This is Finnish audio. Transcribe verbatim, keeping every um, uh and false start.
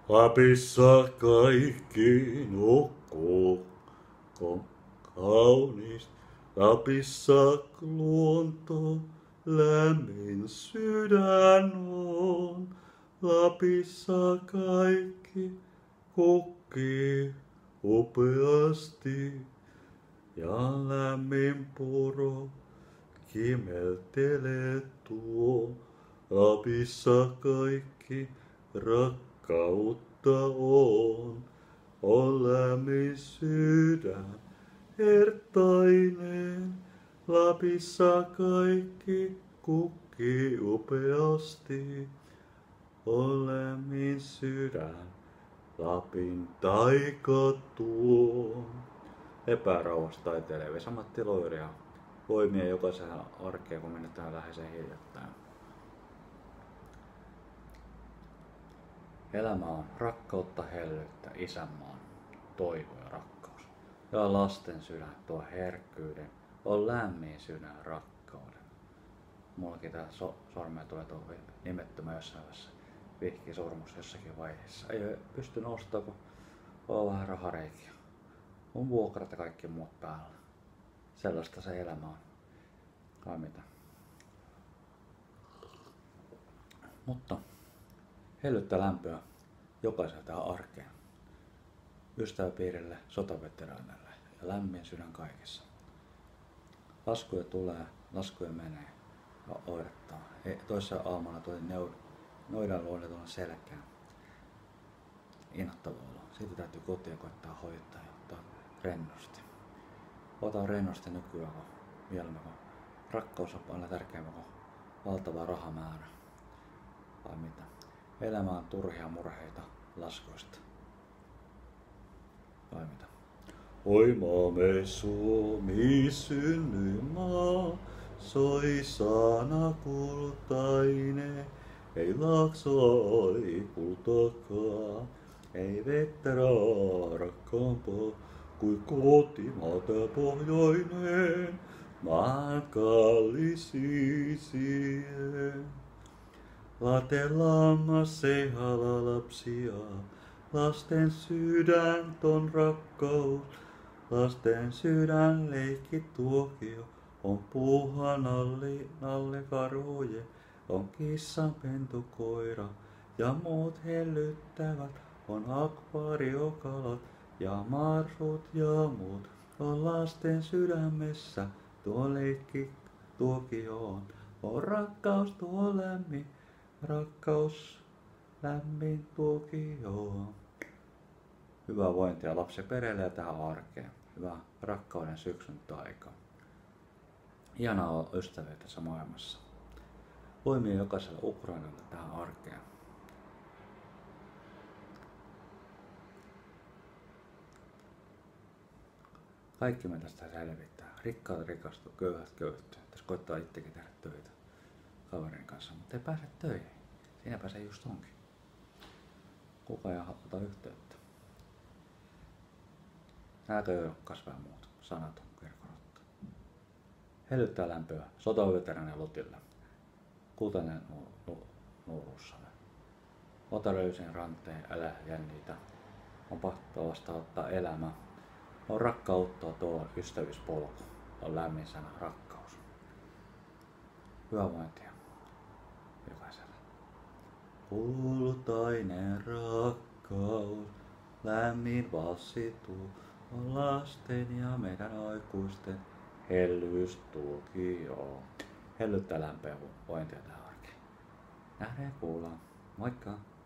Lapissa kaikki nukkuu, kun kaunis. Lapissa luonto, lämmin sydän on. Lapissa kaikki kukkii upeasti. Ja lämmin puro kimeltelee tuo. Lapissa kaikki rakkautta on. On lämmin sydän, hertainen. Lapissa kaikki kukkii upeasti. On lämmin sydän, Lapin taika tuo. Epärauhassa taiteilija Vesa-Matti Loiri ja voimia jokaisen arkeen, kun mennään läheiseen hiljattain. Elämä on rakkautta, hellyyttä, isänmaan, toivo ja rakkaus. Ja lasten sydän tuo herkkyyden, on lämmin sydän rakkauden. Mullakin tää so- sormea tulee tuo nimettömän jossain vaiheessa vihki sormus jossakin vaiheessa. Ei pysty nostamaan, kun on vähän rahareikiä. On vuokrat ja kaikki muut päällä. Sellaista se elämä on. Kai mitä. Mutta hellyttä lämpöä jokaiselle tähän arkeen. Ystäväpiirille, sotaveteraaneille ja lämmin sydän kaikessa. Laskuja tulee, laskuja menee ja oirettaa. Toissa aamuna tuli noidan luonne tuonne selkään. Inhottava olo. Siitä täytyy kotiin koittaa hoitaa ja ottaa rennosti. Ota rennosti nykyään, kun mielemme, kun rakkaus on aina tärkeämpää kuin valtava rahamäärä. Vai mitä? Elämä on turhia murheita laskuista. Vai mitä? Oi maamme Suomi synnymaa, soi sana kultainen. Ei laaksoa oli kultakaan, ei vettä rakkaampaa kuin kotimaata pohjoinen, maan kallis isien. Latellaan se hala lapsia, lasten sydän on rakkaus, lasten sydän leikki tuokio, on puuhan alle, alle karhujen, on kissan pentukoira ja muut hellyttävät, on akvaariokalat ja marsut ja muut, on lasten sydämessä tuo leikki tuokioon, on rakkaus tuo lämmin. Rakkaus lämmin tuokioon. Hyvää vointia lapsen perheelle ja tähän arkeen. Hyvää rakkauden syksyn aikaa. Hienoa olla ystäviä tässä maailmassa. Voimia jokaiselle Ukrainalle tähän arkeen. Kaikki me tästä selvittää. Rikkaat rikastuu, köyhät köyhtyy. Tässä koittaa itsekin tehdä töitä kaverin kanssa, mutta ei pääse töihin. Siinäpä se just onkin. Kuka ei ota yhteyttä. Nääkö ei ole kasvaa muuta. Sanaton kirkorotta. Hellyttää lämpöä sotaveteraanien Lutille. Kultainen nuoruussalle. Ota löysin ranteen, älä jännitä. On pakko vastaanottaa elämä. On rakkautta tuo ystävyyspolku. On lämmin sana rakkaus. Hyvää vointia jokaiselle. Kultainen rakkaus, lämmin vassituu, on lasten ja meidän aikuisten hellyys tuokio. Hellyttää lämpöä vointia tähän arkeen. Nähdään ja kuullaan. Moikka!